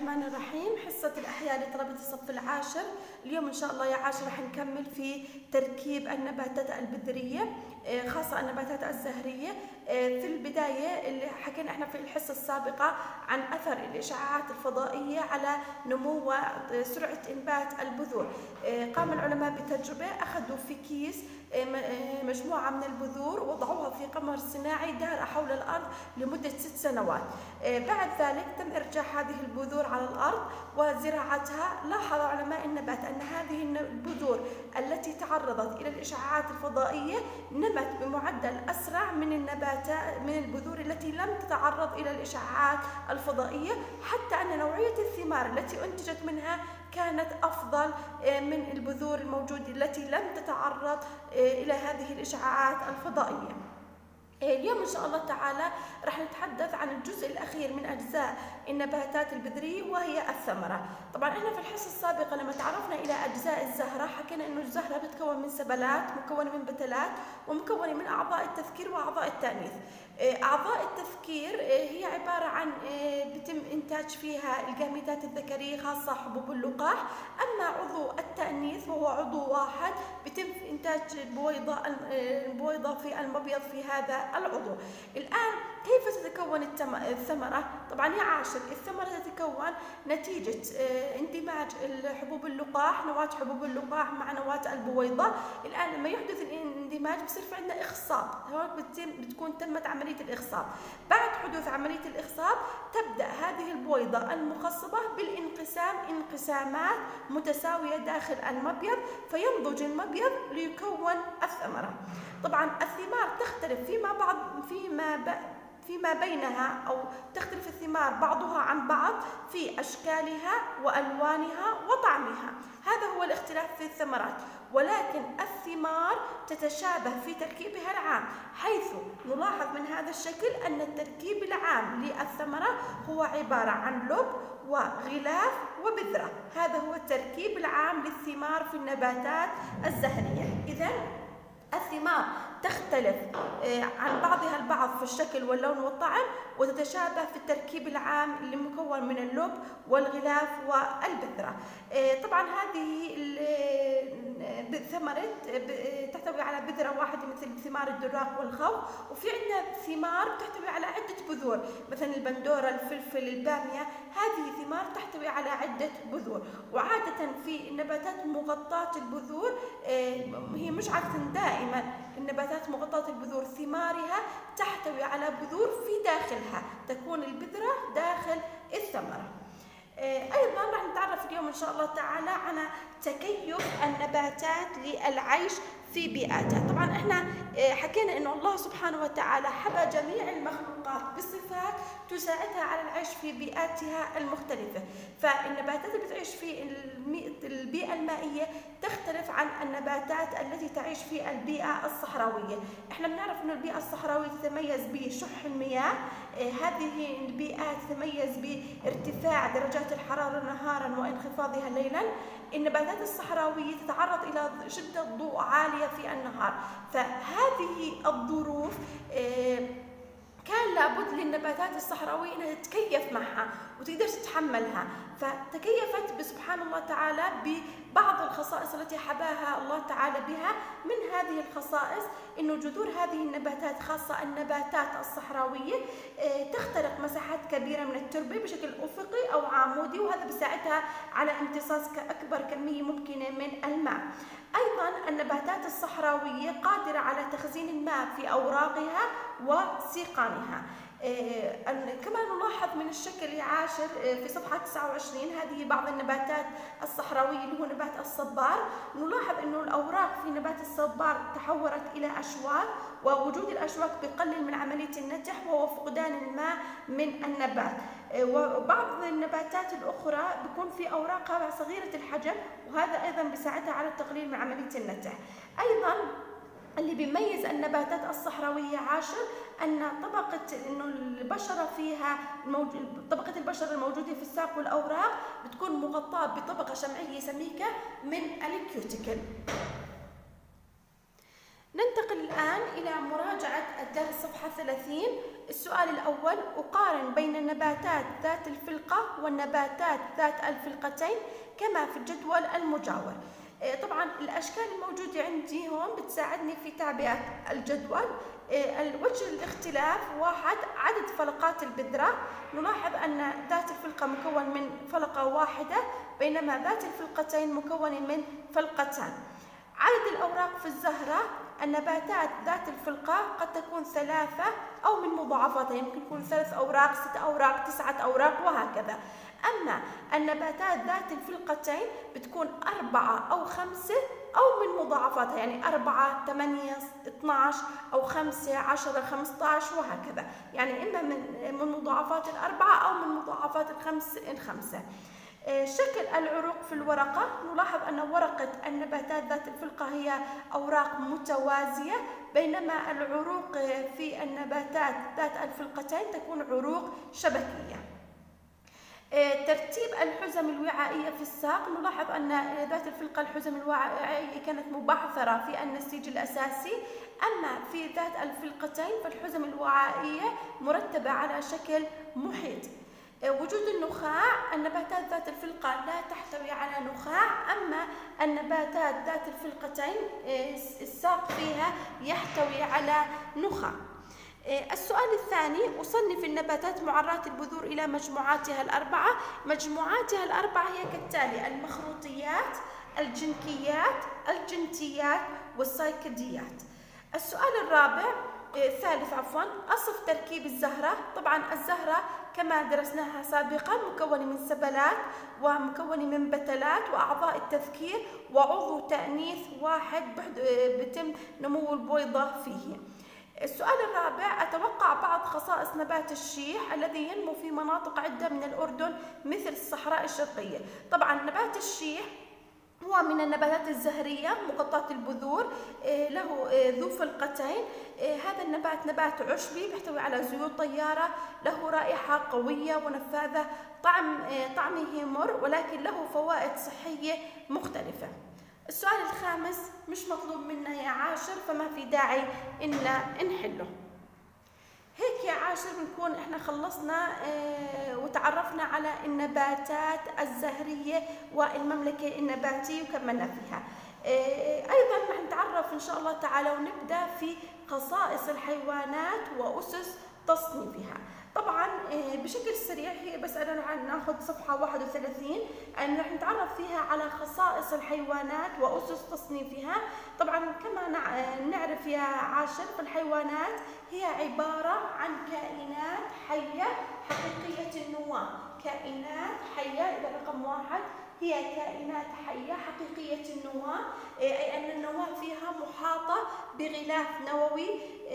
الرحمن الرحيم. حصة الأحياء لطلبة الصف العاشر. اليوم إن شاء الله يا عاشر رح نكمل في تركيب النباتات البذرية، خاصة النباتات الزهرية. في البداية اللي حكينا احنا في الحصة السابقة عن أثر الإشعاعات الفضائية على نمو وسرعة إنبات البذور. قام العلماء بتجربة، أخذوا في كيس مجموعة من البذور ووضعوها في قمر صناعي دار حول الأرض لمدة 6 سنوات. بعد ذلك تم إرجاع هذه البذور على الأرض وزراعتها. لاحظ علماء النبات أن هذه البذور التي تعرضت إلى الإشعاعات الفضائية نمت بمعدل أسرع من البذور التي لم تتعرض إلى الإشعاعات الفضائية، حتى أن نوعية الثمار التي أنتجت منها كانت أفضل من البذور الموجودة التي لم تتعرض إلى هذه الإشعاعات الفضائية. اليوم إن شاء الله تعالى رح نتحدث عن الجزء الأخير من أجزاء النباتات البذرية وهي الثمرة. طبعا احنا في الحصة السابقة لما تعرفنا إلى أجزاء الزهرة حكينا إنه الزهرة بتتكون من سبلات، مكونة من بتلات، ومكونة من أعضاء التذكير وأعضاء التأنيث. أعضاء التذكير هي عبارة عن بتم إنتاج فيها الجاميتات الذكرية خاصة حبوب اللقاح. أما عضو التأنيث وهو عضو واحد بتم إنتاج البويضة في المبيض في هذا العضو. الآن كيف تتكون الثمرة؟ طبعا يا عاشر، الثمرة تتكون نتيجة اندماج حبوب اللقاح، نواة حبوب اللقاح مع نواة البويضة. الآن لما يحدث الاندماج بصير في عندنا إخصاب، بتكون تمت عملية الإخصاب. بعد حدوث عملية الإخصاب تبدأ هذه البويضة المخصبة بالانقسام انقسامات متساوية داخل المبيض، فينضج المبيض ليكون الثمرة. طبعا الثمار تختلف فيما بينها، أو تختلف الثمار بعضها عن بعض في أشكالها وألوانها وطعمها. هذا هو الاختلاف في الثمرات، ولكن الثمار تتشابه في تركيبها العام، حيث نلاحظ من هذا الشكل أن التركيب العام للثمرة هو عبارة عن لب وغلاف وبذرة. هذا هو التركيب العام للثمار في النباتات الزهرية. إذن الثمار تختلف عن بعضها البعض في الشكل واللون والطعم، وتتشابه في التركيب العام اللي مكون من اللب والغلاف والبذرة. طبعا هذه ثمرة تحتوي على بذرة واحدة مثل ثمار الدراق والخوخ، وفي عندنا ثمار تحتوي على عدة بذور مثل البندورة، الفلفل، البامية. هذه ثمار تحتوي على عدة بذور. وعادة في النباتات مغطاة البذور، هي مش عادة، دائما النباتات مغطاة البذور ثمارها تحتوي على بذور في داخلها، تكون البذرة داخل الثمرة. أيضا راح نتعرف اليوم إن شاء الله تعالى على تكيف النباتات للعيش في بيئاتها. طبعا احنا حكينا انه الله سبحانه وتعالى حبى جميع المخلوقات بصفات تساعدها على العيش في بيئاتها المختلفة. فالنباتات اللي بتعيش في البيئة المائية تختلف عن النباتات التي تعيش في البيئة الصحراوية. احنا بنعرف انه البيئة الصحراوية تتميز بشح المياه. هذه البيئات تتميز بارتفاع درجات الحرارة نهارا وانخفاضها ليلا. النباتات الصحراوية تتعرض إلى شدة ضوء عالية في النهار، فهذه الظروف كان لابد للنباتات الصحراوية أنها تتكيف معها وتقدر تتحملها، فتكيفت بسبحان الله تعالى ببعض الخصائص التي حباها الله تعالى بها. من هذه الخصائص أنه جذور هذه النباتات خاصة النباتات الصحراوية تخترق مساحات كبيرة من التربة بشكل أفقي أو عمودي، وهذا بيساعدها على امتصاص أكبر كمية ممكنة من الماء. أيضا النباتات الصحراوية قادرة على تخزين الماء في أوراقها وسيقانها. كما نلاحظ من الشكل عاشر في صفحة 29، هذه بعض النباتات الصحراوية اللي هو نبات الصبار. نلاحظ أنه الأوراق في نبات الصبار تحورت إلى أشواك، ووجود الأشواك بيقلل من عملية النتح وهو فقدان الماء من النبات. وبعض النباتات الأخرى بيكون في أوراقها صغيرة الحجم، وهذا أيضا بيساعدها على التقليل من عملية النتح. أيضا اللي بيميز النباتات الصحراوية عاشر أن طبقة البشرة فيها طبقة البشرة الموجودة في الساق والأوراق بتكون مغطاة بطبقة شمعية سميكة من الكيوتيكل. ننتقل الآن إلى مراجعة الدرس صفحة 30. السؤال الأول: أقارن بين النباتات ذات الفلقة والنباتات ذات الفلقتين كما في الجدول المجاور. طبعا الأشكال الموجودة عندي هون بتساعدني في تعبئة الجدول. وجه الاختلاف: واحد، عدد فلقات البذرة. نلاحظ أن ذات الفلقة مكون من فلقة واحدة بينما ذات الفلقتين مكون من فلقتان. عدد الأوراق في الزهرة: النباتات ذات الفلقة قد تكون 3 أو من مضاعفاتها، يمكن يكون 3 أوراق، 6 أوراق، 9 أوراق وهكذا. أما النباتات ذات الفلقتين بتكون 4 أو 5 أو من مضاعفاتها، يعني 4 8 12 أو 5 10 15 وهكذا، يعني إما من مضاعفات 4 أو من مضاعفات 5. شكل العروق في الورقة: نلاحظ أن ورقة النباتات ذات الفلقة هي أوراق متوازية بينما العروق في النباتات ذات الفلقتين تكون عروق شبكية. ترتيب الحزم الوعائية في الساق: نلاحظ أن ذات الفلقة الحزم الوعائية كانت مبعثرة في النسيج الأساسي، أما في ذات الفلقتين فالحزم الوعائية مرتبة على شكل محيط. وجود النخاع: النباتات ذات الفلقة لا تحتوي على نخاع، أما النباتات ذات الفلقتين الساق فيها يحتوي على نخاع. السؤال الثاني: أصنف النباتات معرات البذور إلى مجموعاتها الأربعة. مجموعاتها الأربعة هي كالتالي: المخروطيات، الجنكيات، الجنتيات والسايكديات. السؤال الثالث أصف تركيب الزهرة. طبعا الزهرة كما درسناها سابقا مكون من سبلات ومكون من بتلات وأعضاء التذكير وعضو تأنيث واحد بتم نمو البويضة فيه. السؤال الرابع: أتوقع بعض خصائص نبات الشيح الذي ينمو في مناطق عدة من الأردن مثل الصحراء الشرقية. طبعا نبات الشيح هو من النباتات الزهرية مغطاة البذور، له ذو فلقتين. هذا النبات نبات عشبي بيحتوي على زيوت طيارة، له رائحة قوية ونفاذة، طعمه مر ولكن له فوائد صحية مختلفة. السؤال الخامس مش مطلوب منا يا عاشر فما في داعي إن نحله. هيك يا عاشر بنكون احنا خلصنا وتعرفنا على النباتات الزهرية والمملكة النباتية وكملنا فيها. أيضا رح نتعرف إن شاء الله تعالى ونبدأ في خصائص الحيوانات وأسس تصنيفها. طبعا بشكل سريع هي بس أنا ناخذ صفحة 31 أن رح نتعرف فيها على خصائص الحيوانات وأسس تصنيفها. طبعا كما نعرف يا عاشر فالحيوانات هي عبارة عن كائنات حية حقيقية النواة. كائنات حية، إذا رقم 1 هي كائنات حية حقيقية النواة، أي أن النواة فيها محاطة بغلاف نووي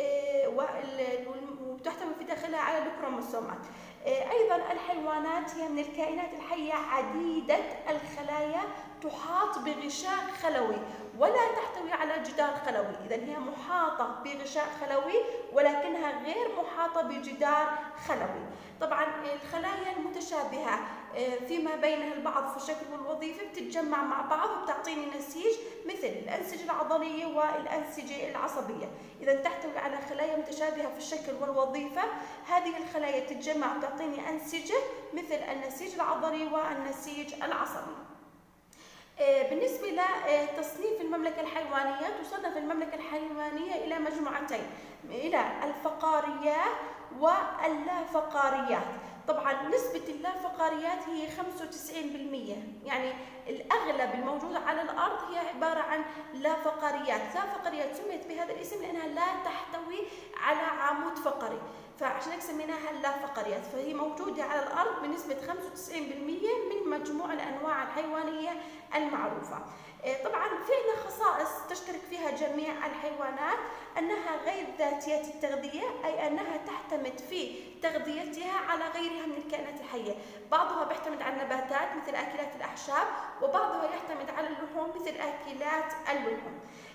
وتحتوي في داخلها على الكروموسومات. أيضا الحيوانات هي من الكائنات الحية عديدة الخلايا تحاط بغشاء خلوي ولا تحتوي على جدار خلوي، إذا هي محاطة بغشاء خلوي ولكنها غير محاطة بجدار خلوي. طبعا الخلايا المتشابهة فيما بينها البعض في الشكل والوظيفة بتتجمع مع بعض وبتعطيني نسيج مثل الأنسجة العضلية والأنسجة العصبية. إذا تحتوي على خلايا متشابهة في الشكل والوظيفة، هذه الخلايا تتجمع وتعطيني أنسجة مثل النسيج العضلي والنسيج العصبي. بالنسبة لتصنيف المملكة الحيوانية، تصنف المملكة الحيوانية إلى مجموعتين، إلى الفقاريات واللافقاريات. طبعا نسبة اللافقاريات هي 95%، يعني الأغلب الموجود على الأرض هي عبارة عن لافقاريات. لافقاريات سميت بهذا الاسم لأنها لا تحتوي على عمود فقري، فعشان هيك سميناها اللافقاريات، فهي موجودة على الأرض بنسبة 95% من مجموع الأنواع الحيوانية المعروفة. طبعا في عندنا خصائص تشترك فيها جميع الحيوانات: أنها غير ذاتية التغذية، أي أنها تعتمد في تغذيتها على غيرها من الكائنات الحية. بعضها بيعتمد على النباتات مثل آكلات الأعشاب، وبعضها يعتمد على اللحوم مثل آكلات اللحوم.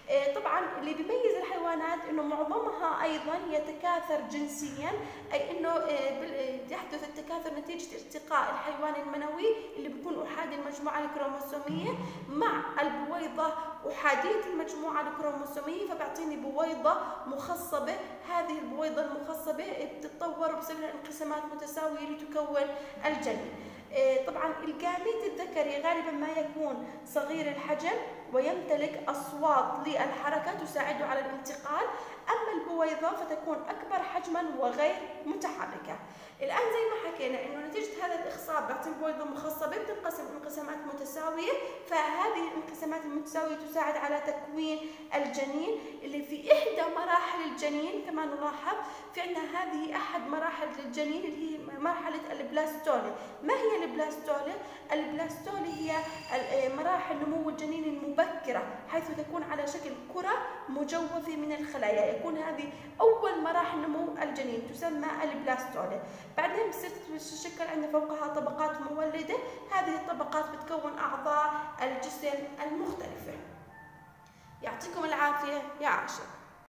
طبعا اللي بيميز الحيوانات انه معظمها ايضا يتكاثر جنسيا، اي انه يحدث التكاثر نتيجه ارتقاء الحيوان المنوي اللي بيكون احادي المجموعه الكروموسوميه مع البويضه احاديه المجموعه الكروموسوميه، فبيعطيني بويضه مخصبه. هذه البويضه المخصبه بتتطور وبصير لها انقسامات متساويه لتكون الجنين. طبعا الجاميت الذكري غالبا ما يكون صغير الحجم ويمتلك أصوات للحركة تساعده على الانتقال، أما البويضة فتكون أكبر حجما وغير متحركة. الآن زي ما حكينا إنه نتيجة هذا الإخصاب بيعطي بويضة مخصبة بتنقسم انقسامات متساوية، فهذه الانقسامات المتساوية تساعد على تكوين الجنين اللي في إحدى مراحل الجنين. كما نلاحظ في عندنا هذه أحد مراحل الجنين اللي هي مرحلة البلاستولي. ما هي البلاستولي؟ البلاستولي هي مراحل نمو الجنين المبكرة، حيث تكون على شكل كرة مجوفة من الخلايا. يكون هذه أول مراحل نمو الجنين تسمى البلاستولي. بعدين بتصير تتشكل عندنا فوقها طبقات مولدة، هذه الطبقات بتكون أعضاء الجسم المختلفة. يعطيكم العافية يا عاشر.